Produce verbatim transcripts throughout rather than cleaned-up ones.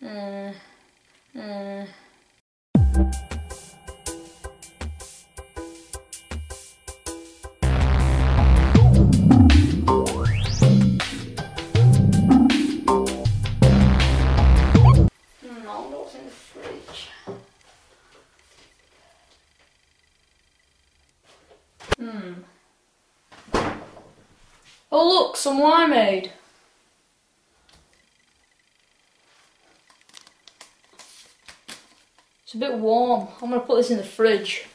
Uh, uh. Hmm. Oh look, some LimeAde. It's a bit warm. I'm gonna put this in the fridge.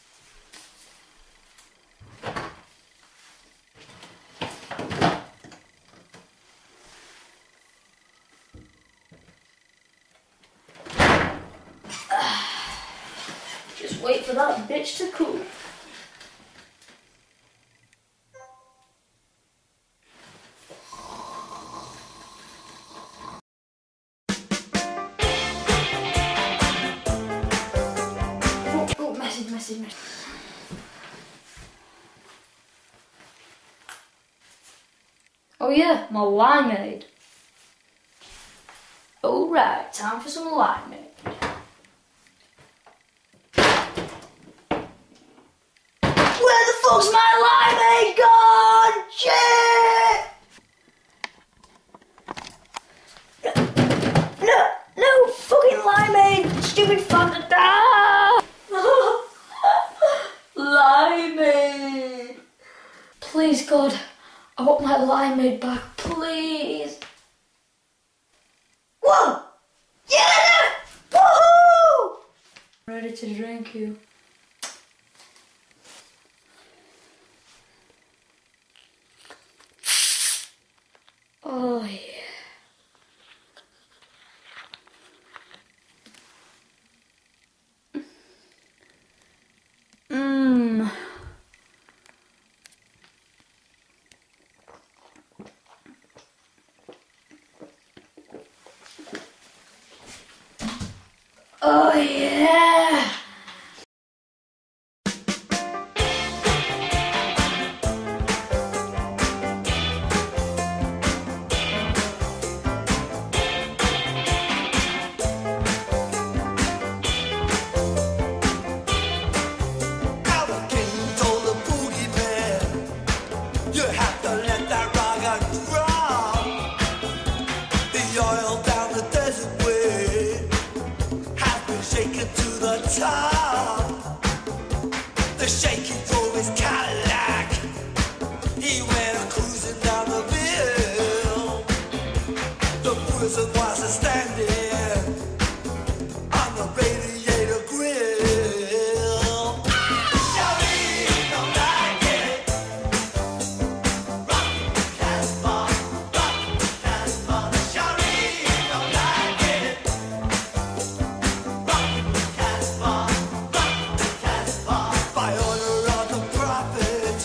Just wait for that bitch to cool. Message, message, message. Oh yeah, my LimeAde. Alright, time for some LimeAde. Where the fuck's my LimeAde gone? Shit! No, no fucking LimeAde, stupid Fanta. LimeAde! Please God, I want my LimeAde back, please! Whoa! Yeah! Woohoo! Ready to drink you. Oh yeah. Mmm. Oh yeah. Top. The shaky drove his Cadillac. He went cruising down the hill. The prison was standing on the radiator grill. Shawty don't like it. Rock Casbah, rock Casbah. Shawty don't like it. Rock Casbah. By order of the prophet,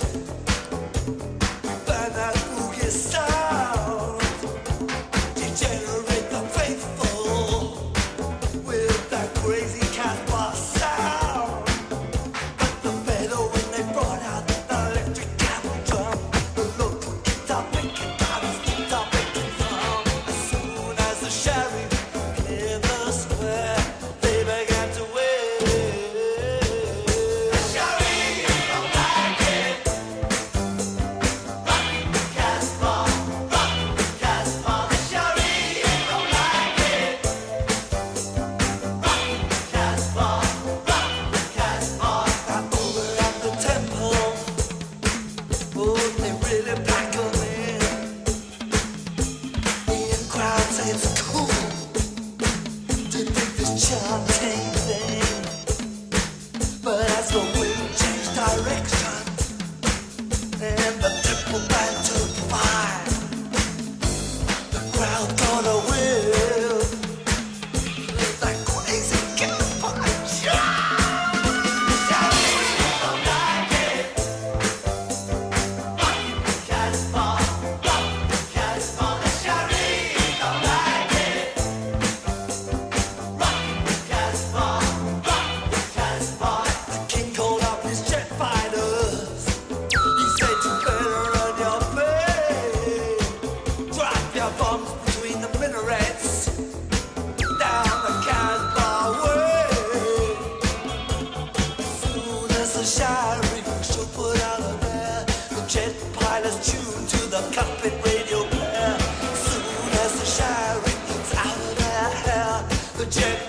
burn that boogie sound, degenerate the faithful with that crazy Casbah sound. But the better when they brought out the electric cavern drum, the local guitar picking out his guitar picking drum. As soon as the sheriff cleared the square, they began to wait. It's cool to think this chanting thing, but as the wind changed direction and the triple band took fire, the crowd got a whiff of that crazy campfire. Casbah, the jet